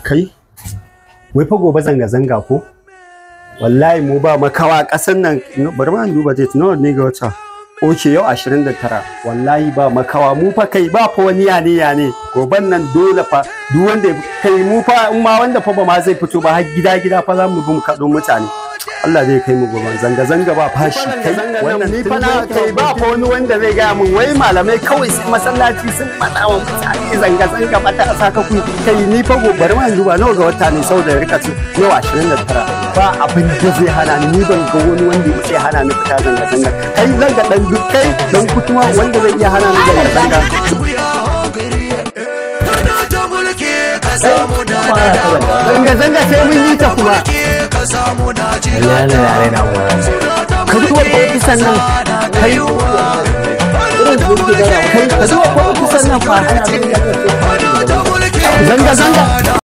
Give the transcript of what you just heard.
Kai, wai fa gobe zanga-zanga ko? Wallahi mu ba makawa ƙasan nan, bari ma in duba date nawa ne ga wata. Oke yau 29. Wallahi ba makawa mu fa kai ba fa wani yane. Goban nan dole fa duk wanda kai mu fa in ma wanda fa ba ma zai fito ba har gida fa za mu bi mu kaɗo mutane. Allah zai kai mu goban zanga-zanga ba fashi kai wannan ni fa na kai ba fa wani wanda zai ga mun wai malamai kawai sai masallaci sun faɗa wa mutane zanga-zanga ba ta saka ku kai ni fa gobar ma yanzu ba nawa ga wata ne saboda rika ce yau 29 ba abin da zai hana ni ban ga wani wanda zai hana ni fita zanga-zanga kai zanga dan duk kai dan kutuma wanda zai iya hana ni zanga-zanga zanga-zanga sai mun yi ta kuma ka zuwa ofisan nan kai ka zuwa ofisan nan fa zanga-zanga